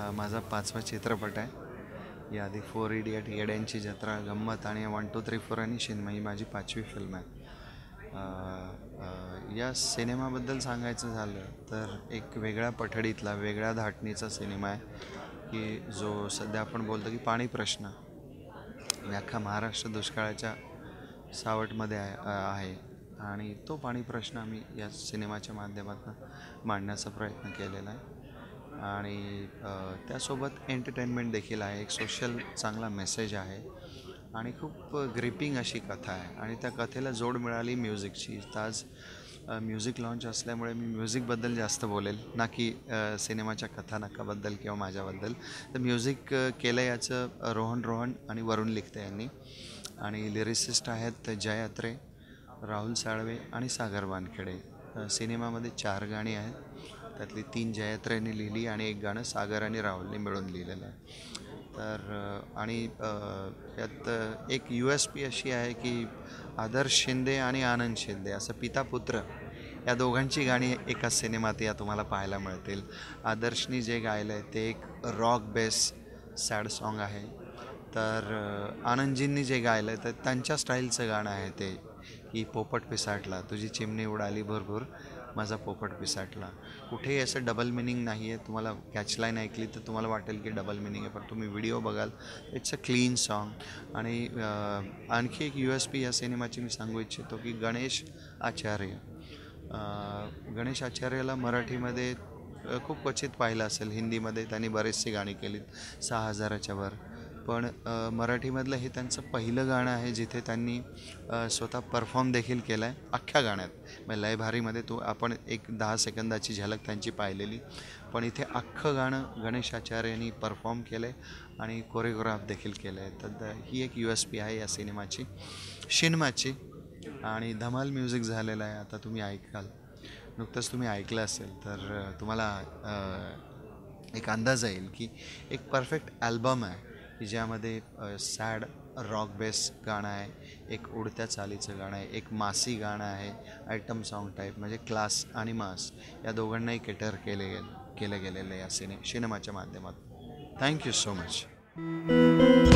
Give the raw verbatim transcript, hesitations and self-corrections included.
माझा पाचवा चित्रपट आहे. याआधी फोर इडियट, येड्यांची जत्रा, गंमत आणि वन टू थ्री फोर आणि शिन्मयी माझी पाचवी फिल्म आहे. या सिनेमाबद्दल सांगायचं झालं तर एक वेगळ्या पठडीतला, वेगळ्या धाटणीचा सिनेमा आहे की जो सध्या आपण बोलतो की पाणी प्रश्न अख्खा महाराष्ट्र दुष्काळाच्या सावटमध्ये आहे आहे आणि तो पाणी प्रश्न आम्ही या सिनेमाच्या माध्यमातून मांडण्याचा प्रयत्न केलेला आहे. आणि त्यासोबत एंटरटेनमेंट देखील आहे, एक सोशल चांगला मेसेज आहे आणि खूप ग्रिपिंग अशी कथा आहे. आणि त्या कथेला जोड मिळाली म्युझिकची. तर आज म्युझिक लॉन्च असल्यामुळे मी म्युझिकबद्दल जास्त बोलेल, ना की सिनेमाच्या कथानकाबद्दल किंवा माझ्याबद्दल. तर म्युझिक केलं याचं रोहन रोहन आणि वरुण लिखते यांनी. आणि लिरिसिस्ट आहेत जय अत्रे, राहुल साळवे आणि सागर वानखेडे. सिनेमामध्ये चार गाणी आहेत, त्यातली तीन जयत्रेने लिहिली आणि एक गाणं सागर आणि राहुलने मिळून लिहिलेलं आहे. तर आणि यात एक यू एस पी अशी आहे की आदर्श शिंदे आणि आनंद शिंदे असं पिता पुत्र या दोघांची गाणी एकाच सिनेमात या तुम्हाला पाहायला मिळतील. आदर्शनी जे गायलं आहे ते एक रॉक बेस सॅड सॉन्ग आहे, तर आनंदजींनी जे गायलं आहे तर त्यांच्या स्टाईलचं गाणं आहे ते की पोपट पिसाटला, तुझी चिमणी उडाली भरपूर, माझा पोपट पिसाटला. कुठेही असं डबल मिनिंग नाही आहे. तुम्हाला कॅचलाईन ऐकली तर तुम्हाला वाटेल की डबल मिनिंग आहे, पण तुम्ही व्हिडिओ बघाल इट्स अ क्लीन सॉन्ग. आणि आणखी एक यू एस पी या सिनेमाची मी सांगू इच्छितो की गणेश आचार्य गणेश आचार्याला मराठीमध्ये खूप क्वचित पाहिलं असेल. हिंदीमध्ये त्यांनी बरेचशी गाणी केलीत, सहा हजाराच्या वर. पण मराठीमधलं हे त्यांचं पहिलं गाणं आहे जिथे त्यांनी स्वतः परफॉर्म देखील केलं आहे अख्ख्या गाण्यात. मग लय भारीमध्ये तो आपण एक दहा सेकंदाची झलक त्यांची पाहिलेली, पण इथे अख्खं गाणं गणेश आचार्य यांनी परफॉर्म केलं आहे आणि कोरिओग्राफ देखील केलं आहे. तर ही एक यू एस पी आहे या सिनेमाची, शिनमाची. आणि धमाल म्युझिक झालेलं आहे. आता तुम्ही ऐकाल, नुकतंच तुम्ही ऐकलं असेल तर तुम्हाला एक अंदाज येईल की एक परफेक्ट ॲल्बम आहे की ज्यामध्ये सॅड रॉक बेस गाणं आहे, एक उडत्या चालीचं गाणं आहे, एक मासी गाणं आहे आयटम सॉन्ग टाईप, म्हणजे क्लास आणि मास या दोघांनाही केटर केले गेले केलं गेलेलं आहे या सिने सिनेमाच्या माध्यमातून. Thank you so much.